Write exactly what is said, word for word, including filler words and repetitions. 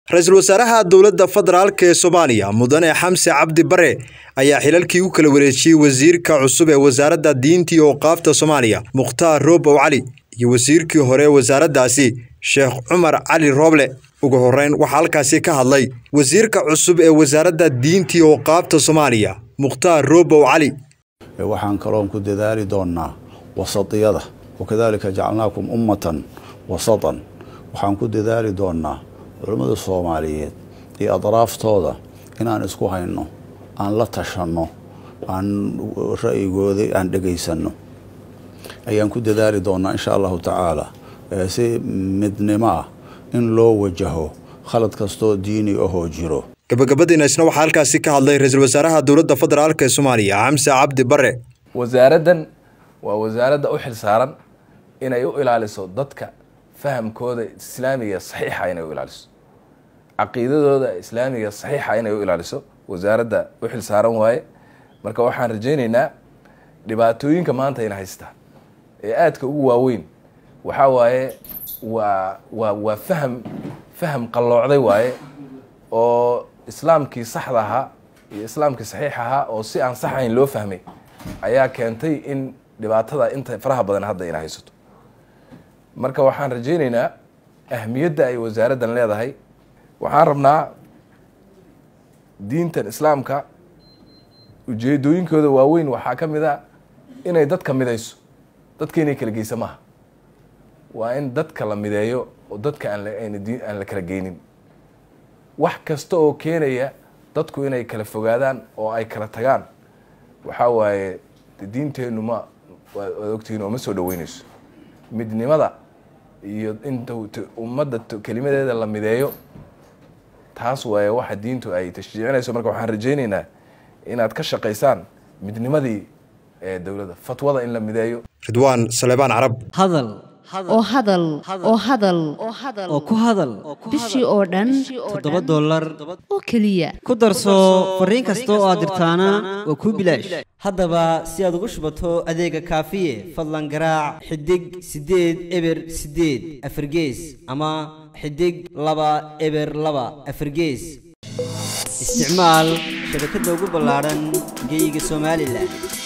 Ra'iisul Wasaaraha Dowladda Federaalka ee Soomaaliya Mudane Xamse Cabdi Bare ayaa xilalkii u kala wareejiyay wasiirka cusub ee wasaaradda diinta iyo awqaafta Soomaaliya Mukhtaar Roobow Cali iyo wasiirkii hore wasaaraddaasi Sheekh Cumar Cali Rooble. ugu horeyn waxa halkaasi ka hadlay wasiirka cusub ee wasaaradda diinta iyo awqaafta Soomaaliya Mukhtaar Roobow Cali. waxaan kaloon ku dadaali doonaa wasatiyada wakadalika jacalnaakum ummatan wasatan waxaan ku dadaali doonaa culimada Soomaaliyeed iyo adraaftooda inaan isku hayno aan la tashano aan ra'yigooda aan dhageysano ayaan ku dadaali doonaa insha Allah ta'ala si midnimo in loo wajaho khalad kasto diini oo jiro. gabagabadina isna waxa halkaasi ka hadlay Ra'iisul Wasaaraha Dowladda Federaalka ee Soomaaliya Xamse Cabdi Bare. wasaaraddan waa wasaaradda u xil saaran inay u ilaaliso dadka fahamkooda islaamiga saxiixa inay u ilaaliso caqiidadooda islaamiga saxiixa inay u ilaaliso wasaaradda u xil saaran waaye. marka waxaan rajaynaynaa dhibaatooyinka maanta in haysta ee aadka ugu waaweyn waxa waaye waa waa waa faham faham qalloocday waaye oo islaamkii saxda ahaa iyo islaamkii saxiixa ahaa oo si aan sax ahayn loo fahmay ayaa keentay in dhibaatada inta faraha badan hadda ina haysato. marka waxaan rajaynaynaa ahmiyadda ay wasaaraddan leedahay. waxaan rabnaa diintan islaamka ujeedooyinkooda waaweyn waxaa ka mid a inay dadka midayso. dadka inay kala geysa maaha, waa in dadka la mideeyo oo dadka aan aan la kala geynin. wax kasta oo keenaya dadku inay kala fogaadaan oo ay kala tagaan waxa waaye diinteenu ma ogtiin oo ma soo dhaweynayso midnimada iyo inta ummadda kelimadeeda la mideeyo. taas waaye waxa diintu ay tashjiicinayso. marka waxaan rajaynaynaa inaad ka shaqaysaan midnimadii ee dowladda, fatwada in la mideeyo. Ridwaan Salebaan Carab. hadal oo hadal oo hadal oo ku hadal bishii oo dhan toddoba dollar oo kaliya ku darso fariin kasta oo aad dirtaana waa ku bilaash. haddaba si aad ugu shubato adeega kaafiye fadlan garaac xidig sideed eber sideed afargees ama xidig laba eber laba afargees. isticmaal shabakadda ugu ballaaran geyga Soomaaliland.